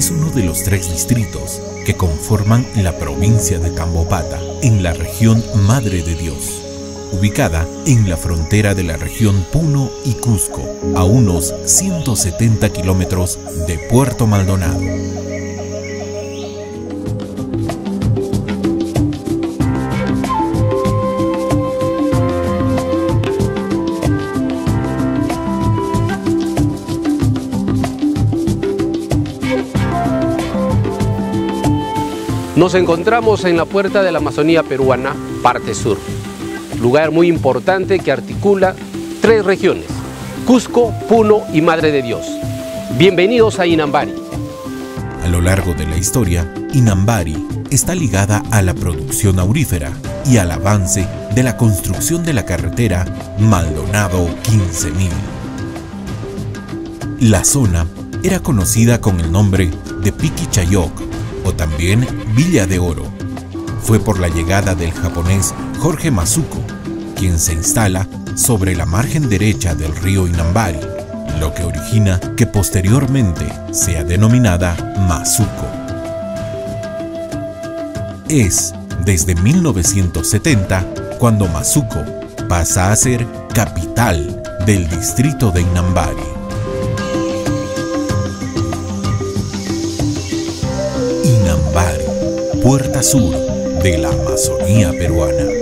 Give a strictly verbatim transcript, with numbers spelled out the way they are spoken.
es uno de los tres distritos que conforman la provincia de Cambopata, en la región Madre de Dios, ubicada en la frontera de la región Puno y Cusco, a unos ciento setenta kilómetros de Puerto Maldonado. Nos encontramos en la puerta de la Amazonía peruana, parte sur, lugar muy importante que articula tres regiones, Cusco, Puno y Madre de Dios. Bienvenidos a Inambari. A lo largo de la historia, Inambari está ligada a la producción aurífera y al avance de la construcción de la carretera Maldonado quince mil. La zona era conocida con el nombre de Piquichayok, o también Villa de Oro. Fue por la llegada del japonés Jorge Masuko, quien se instala sobre la margen derecha del río Inambari, lo que origina que posteriormente sea denominada Masuco. Es desde mil novecientos setenta cuando Masuco pasa a ser capital del distrito de Inambari. Inambari, puerta sur de la Amazonía peruana.